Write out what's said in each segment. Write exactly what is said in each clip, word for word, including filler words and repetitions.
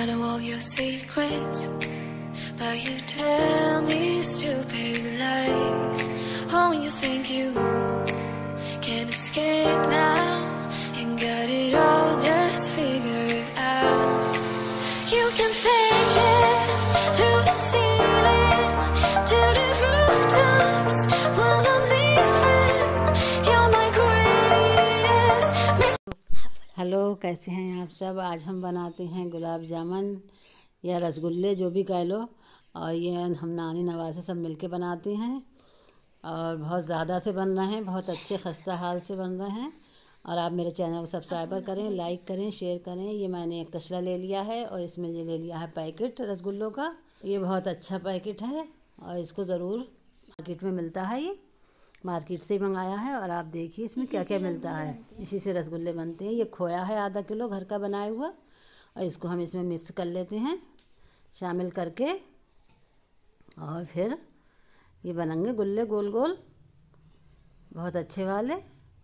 I know all your secrets, but you tell me stupid lies. Oh, you think you can escape now and got it all just figured out. You can fake it through the ceiling to the rooftops while I'm leaving. You're my greatest miss. Hello, कैसे हैं आप सब। आज हम बनाते हैं गुलाब जामुन या रसगुल्ले, जो भी कह लो। और ये हम नानी नवासे सब मिलके बनाते हैं और बहुत ज़्यादा से बन रहे हैं, बहुत अच्छे खस्ता हाल से बन रहे हैं। और आप मेरे चैनल को सब्सक्राइबर करें, लाइक करें, शेयर करें। ये मैंने एक तसला ले लिया है और इसमें ये ले लिया है पैकेट रसगुल्लों का। ये बहुत अच्छा पैकेट है और इसको ज़रूर मार्केट में मिलता है। ये मार्केट से ही मंगाया है और आप देखिए इसमें क्या क्या मिलता है। इसी से रसगुल्ले बनते हैं। ये खोया है आधा किलो घर का बनाया हुआ और इसको हम इसमें मिक्स कर लेते हैं शामिल करके, और फिर ये बनेंगे गुल्ले गोल गोल बहुत अच्छे वाले।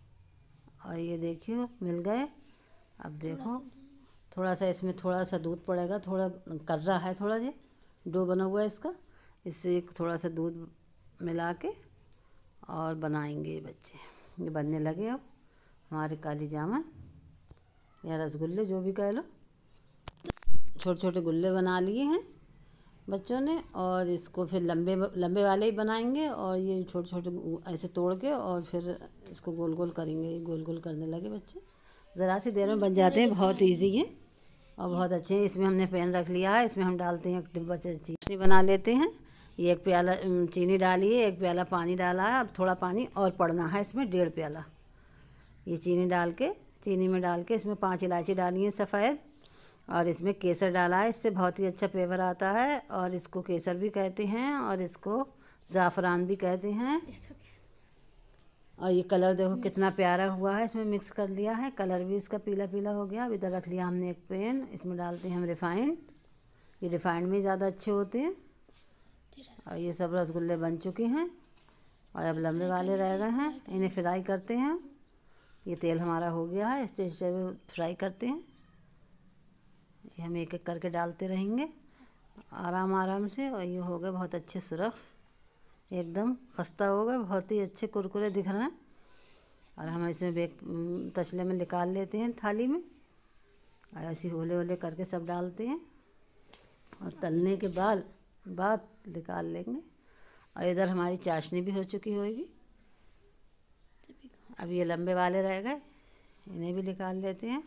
और ये देखिए मिल गए। अब देखो थोड़ा सा इसमें थोड़ा सा दूध पड़ेगा, थोड़ा कर रहा है, थोड़ा ये डो बना हुआ है इसका। इससे थोड़ा सा दूध मिला के और बनाएंगे ये बच्चे। ये बनने लगे अब हमारे काली जामुन या रसगुल्ले, जो भी कह लो। छोटे छोटे गुल्ले बना लिए हैं बच्चों ने और इसको फिर लंबे लंबे वाले ही बनाएंगे। और ये छोटे छोटे ऐसे तोड़ के और फिर इसको गोल गोल करेंगे। ये गोल गोल करने लगे बच्चे, ज़रा सी देर में बन जाते हैं। बहुत इजी है और बहुत अच्छे हैं। इसमें हमने पैन रख लिया है, इसमें हम डालते हैं एक डिब्बा चीनी बना लेते हैं। ये एक प्याला चीनी डाली है, एक प्याला पानी डाला है। अब थोड़ा पानी और पड़ना है इसमें, डेढ़ प्याला। ये चीनी डाल के चीनी में डाल के इसमें पांच इलायची डाली है सफ़ेद, और इसमें केसर डाला है। इससे बहुत ही अच्छा फ्लेवर आता है और इसको केसर भी कहते हैं और इसको ज़ाफ़रान भी कहते हैं। और ये कलर देखो कितना प्यारा हुआ है, इसमें मिक्स कर लिया है। कलर भी इसका पीला पीला हो गया। अब इधर रख लिया हमने एक पैन, इसमें डालते हैं हम रिफ़ाइंड। ये रिफ़ाइंड में ज़्यादा अच्छे होते हैं। और ये सब रसगुल्ले बन चुके हैं और अब लंबे वाले रह गए हैं, इन्हें फ्राई करते हैं। ये तेल हमारा हो गया है, स्टेज पे फ्राई करते हैं। ये हम एक एक करके डालते रहेंगे आराम आराम से। और ये हो गए बहुत अच्छे सुरख, एकदम खस्ता हो गए, बहुत ही अच्छे कुरकुरे दिख रहे हैं। और हम इसमें बेक तसले में निकाल लेते हैं थाली में, और ऐसे होले होले करके सब डालते हैं और तलने के बाद बाद निकाल लेंगे। और इधर हमारी चाशनी भी हो चुकी होगी। अब ये लंबे वाले रह गए, इन्हें भी निकाल लेते हैं।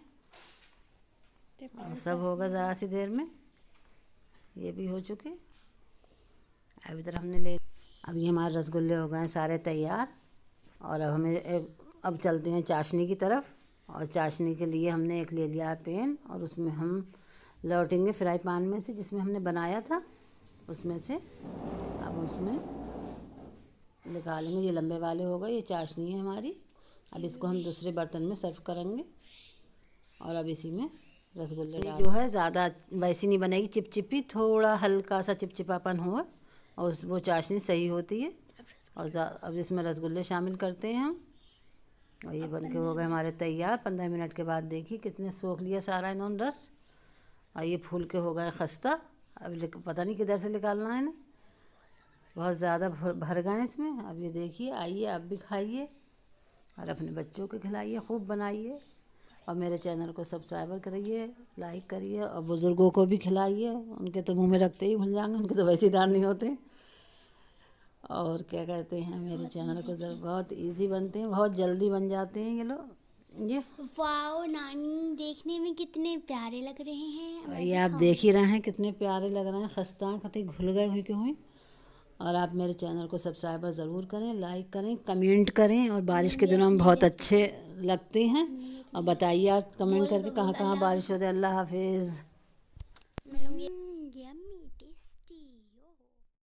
और सब होगा ज़रा सी देर में, ये भी हो चुके। अब इधर हमने ले अब ये हमारे रसगुल्ले हो गए सारे तैयार। और अब हमें एक अब चलते हैं चाशनी की तरफ। और चाशनी के लिए हमने एक ले लिया है पैन, और उसमें हम लौटेंगे फ्राई पैन में से जिसमें हमने बनाया था, उसमें से अब उसमें निकालेंगे। ये लंबे वाले हो गए, ये चाशनी है हमारी। अब इसको हम दूसरे बर्तन में सर्व करेंगे। और अब इसी में रसगुल्ले जो है ज़्यादा वैसी नहीं बनेगी, चिपचिपी, थोड़ा हल्का सा चिपचिपापन हो, और वो चाशनी सही होती है। और अब इसमें रसगुल्ले शामिल करते हैं हम। और ये बन के हो गए हमारे तैयार। पंद्रह मिनट के बाद देखिए कितने सोख लिया सारा इन्होंने रस, और ये फूल के हो गए खस्ता। अब पता नहीं किधर से निकालना है ना, बहुत ज़्यादा भर गए इसमें। अब ये देखिए, आइए आप भी खाइए और अपने बच्चों को खिलाइए, खूब बनाइए। और मेरे चैनल को सब्सक्राइबर करिए, लाइक करिए, और बुज़ुर्गों को भी खिलाइए। उनके तो मुंह में रखते ही भूल जाएंगे, उनके तो वैसे ही दान नहीं होते। और क्या कहते हैं, मेरे चैनल को जरूर, बहुत इजी बनते हैं, बहुत जल्दी बन जाते हैं ये लोग। ये वाओ नानी, देखने में कितने प्यारे लग रहे हैं। ये आप देख ही रहे हैं कितने प्यारे लग रहे हैं। खस्ता कतई घुल गए हुई क्यों हुई। और आप मेरे चैनल को सब्सक्राइबर ज़रूर करें, लाइक करें, कमेंट करें। और बारिश के दिनों में बहुत अच्छे लगते हैं। और बताइए आप कमेंट करके कहाँ कहाँ बारिश होती है। अल्लाह हाफिज़।